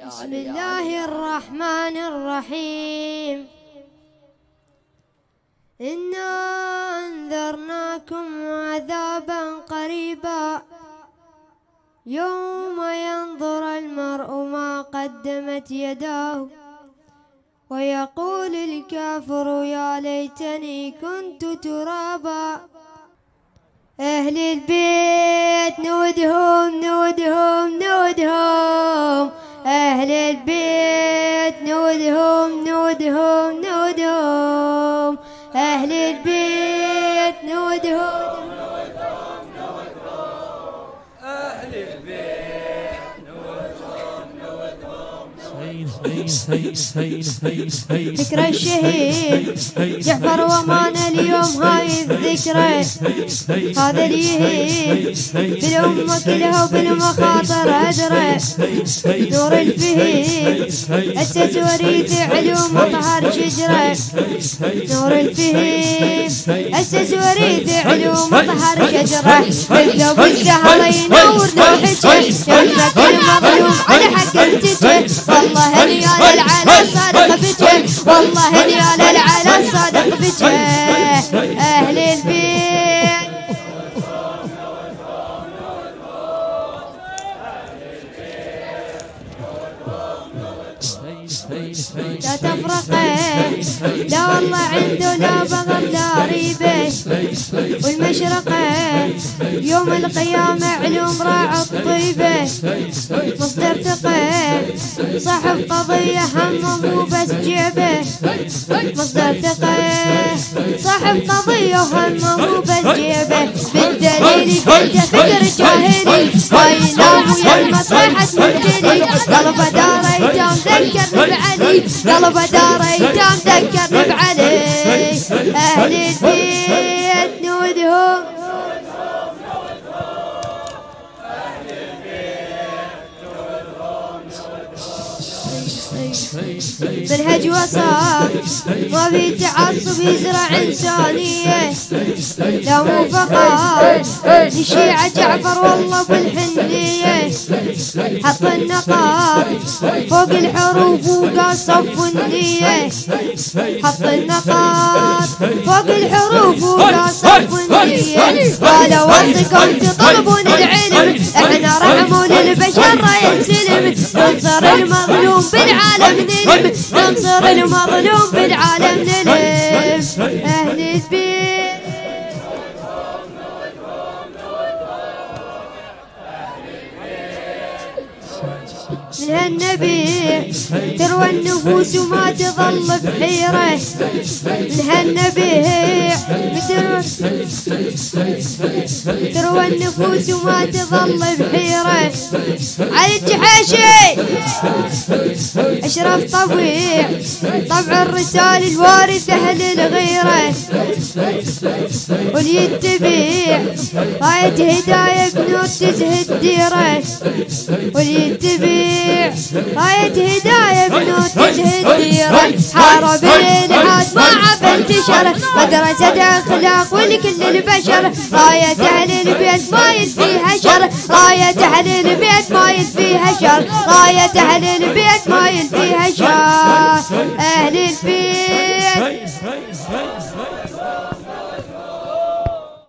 بسم الله الرحمن الرحيم. إنا أنذرناكم عذابا قريبا يوم ينظر المرء ما قدمت يداه ويقول الكافر يا ليتني كنت ترابا. أهل البيت نودهم نودهم نودهم، أهل البيت نودهم نودهم نودهم، أهل البيت نودهم نودهم نودهم، أهل البيت نودهم نودهم. ذكرى الشهيد جعفر ومان اليوم هاي الذكرى، هذا اللي يهيب بالأمة كلها وبالمخاطر أدرى. نور الفهيد أسس وريث علوم أطهر شجرة، نور الفهيد أسس وريث علوم أطهر شجرة. بالذوب الزهر ينور لوحته يمسك المظلوم على حق التجه. والله ريال العلا صادق بجه، والله ريال العلا صادق بجه. أهل البيت لا تفرقين، لا والله عنده لا بغض لا ريبه. والمشرقين يوم القيامة علوم راعى الطيبة. مصدر ثقة صاحب قضية همه مو بس جيبه. مصدر ثقة صاحب قضية همه مو بس جيبه. بالدليل كنت فكر جاهلي ما ينام ويا المصلحة مبتلي. قلبه دار ايتام ذكرني بعلي، قلبه دار ايتام ذكرني بعلي. أهل البيت نودهم بالهج وصار ما في تعصب يزرع إنسانية. لا مو فقط للشيعة جعفر والله بالحنية. حط النقاط فوق الحروف وقال صفوا النية. حط النقاط فوق الحروف وقال صفوا النية. قالوا وصكم تطلبون العلم، احنا رحموا للبشر راية سلم. ننصر المظلوم بالعالم نلم، ننصر المظلوم بالعالم نلم. أهل البيت من هالنبي تروى النفوس وما تظل بحيرة. من هالنبي تروى النفوس وما تظل بحيرة. علي الجحاشي أشرف طبيع طبع الرسالة الوارثة للغيرة. واليتبيع راية هداية بنور تزهد ديرة. واليتبيع راية هداية بنور تزهد ديرة. حارب الإلحاد ما عب انتشر، مدرسة أخلاق ولكل البشر. راية أهل البيت ما يدفيها شر، راية أهل البيت ما يدفيها شر، راية أهل البيت ما يدفيها